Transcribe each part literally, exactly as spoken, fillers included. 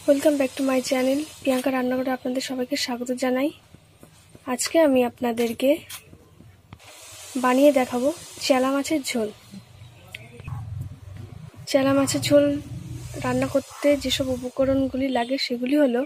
Welcome back to my channel Priyanka রান্নাঘরে আপনাদের সবাইকে স্বাগত জানাই। আজকে আমি আপনাদেরকে বানিয়ে দেখাবো চেলা মাছের ঝোল। চেলা মাছের ঝোল রান্না করতে যেসব উপকরণগুলি লাগে সেগুলি হলো,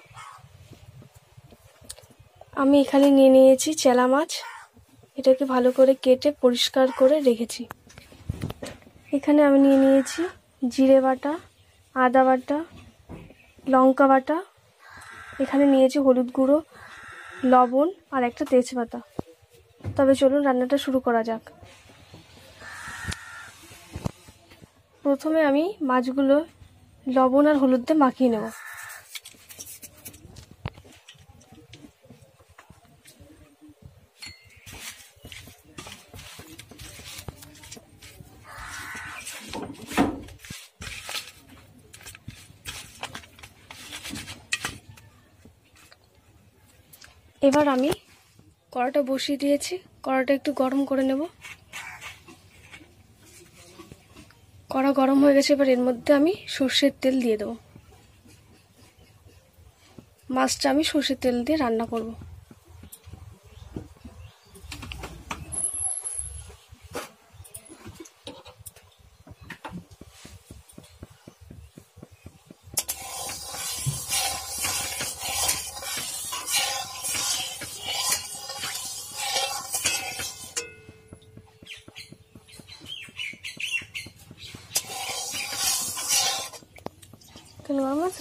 আমি এখানে নিয়ে নিয়েছি চেলা মাছ। এটাকে ভালো করে কেটে পরিষ্কার করে রেখেছি। এখানে আমি নিয়ে নিয়েছি জিরে বাটা, আদা বাটা, লঙ্কা বাটা, এখানে নিয়েছি হলুদ গুঁড়ো, লবণ আর একটা তেজপাতা। তবে চলুন রান্নাটা শুরু করা যাক। প্রথমে আমি মাছগুলো লবণ আর হলুদ দিয়ে মাখিয়ে নেব। এবার আমি কড়াটা বসিয়ে দিয়েছি। কড়াটা একটু গরম করে নেব। কড়া গরম হয়ে গেছে। এবার এর মধ্যে আমি সর্ষের তেল দিয়ে দেবো। মাছটা আমি সর্ষের তেল দিয়ে রান্না করব। কেন গরম আছে?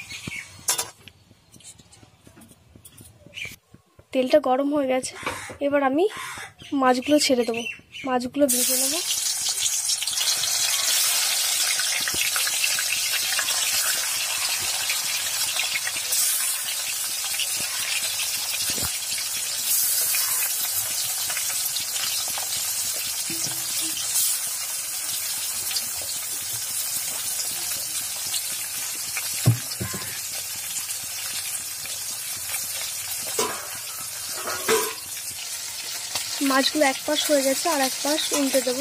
তেলটা গরম হয়ে গেছে। এবার আমি মাছগুলো ছেড়ে দেবো। মাছগুলো ভেজে নেব। মাছগুলো এক পাশ হয়ে গেছে, আর এক পাশ উল্টে দেবো।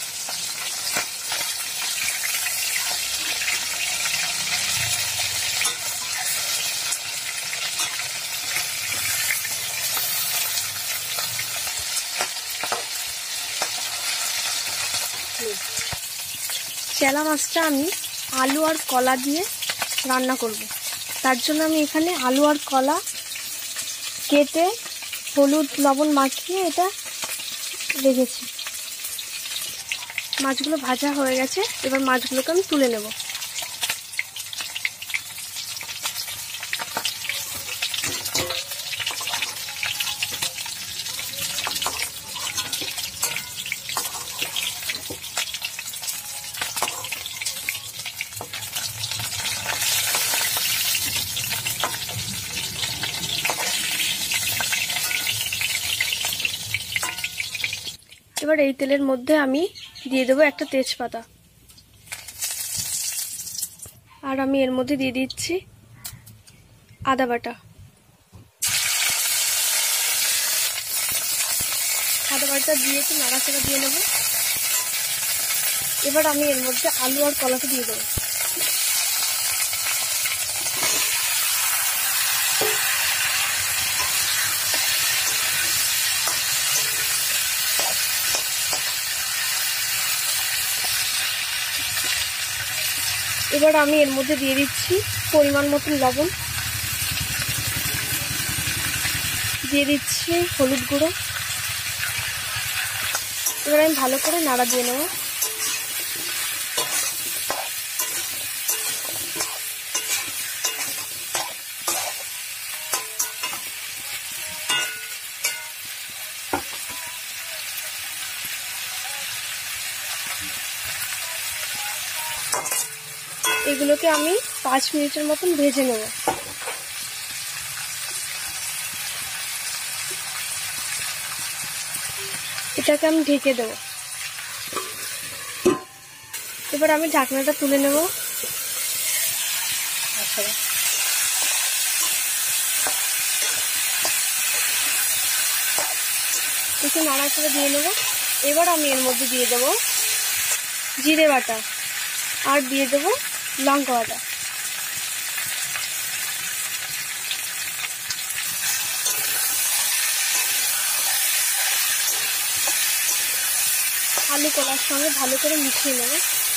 চেলা মাছটা আমি আলু আর কলা দিয়ে রান্না করব। তার জন্য আমি এখানে আলু আর কলা কেটে হলুদ লবণ মাখিয়ে এটা রেখেছি। মাছগুলো ভাজা হয়ে গেছে। এবার মাছগুলোকে আমি তুলে নেব। এবার এই তেলের মধ্যে আমি দিয়ে দেবো একটা তেজপাতা, আর আমি এর মধ্যে দিয়ে দিচ্ছি আদা বাটা। আদা বাটা দিয়ে একটু নাড়াচাড়া দিয়ে নেব। এবার আমি এর মধ্যে আলু আর কলাটা দিয়ে দেবো। এবার আমি এর মধ্যে দিয়ে দিচ্ছি পরিমাণ মতন লবণ, দিয়ে দিচ্ছি হলুদ গুঁড়ো। এবার আমি ভালো করে নাড়া দিয়ে নেব। এগুলোকে আমি পাঁচ মিনিটের মতন ভেজে নেব। এটাকে আমি ঢেকে দেব। এবার আমি ঢাকনাটা তুলে নেব। একটু নাড়াচাড়া দিয়ে নেব। এবার আমি এর মধ্যে দিয়ে দেব জিরে বাটা, আর দিয়ে দেব লঙ্কা বাটা। আলু কলার সঙ্গে ভালো করে মিশিয়ে নেব।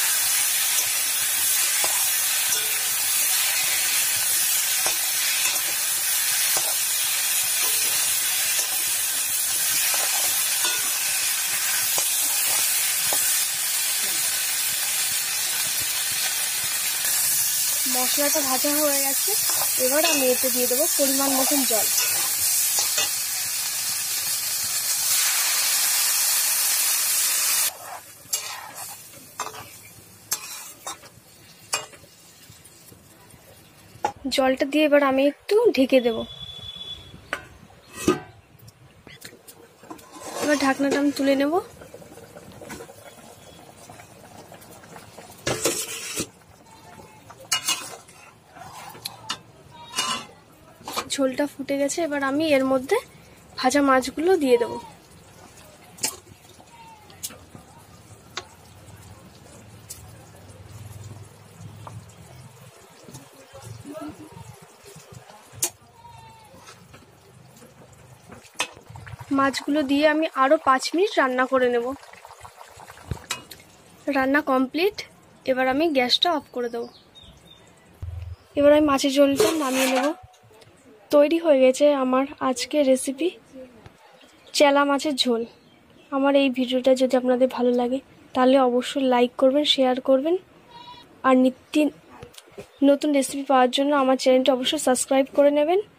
মশলাটা ভাজা হয়ে গেছে, এবার আমি এতে দিয়ে দেবো পরিমাণ মতন জল। জলটা দিয়ে এবার আমি একটু ঢেকে দেব। এবার ঢাকনাটা আমি তুলে নেব। ঝোলটা ফুটে গেছে, এবার আমি এর মধ্যে ভাজা মাছগুলো দিয়ে দেব। মাছগুলো দিয়ে আমি আরো পাঁচ মিনিট রান্না করে নেব। রান্না কমপ্লিট, এবার আমি গ্যাসটা অফ করে দেব। এবার আমি মাছের ঝোলটা নামিয়ে নেব। তৈরি হয়ে গেছে আমার আজকের রেসিপি চেলা মাছের ঝোল। আমার এই ভিডিওটা যদি আপনাদের ভালো লাগে তাহলে অবশ্যই লাইক করবেন, শেয়ার করবেন, আর নিত্য নতুন রেসিপি পাওয়ার জন্য আমার চ্যানেলটা অবশ্যই সাবস্ক্রাইব করে নেবেন।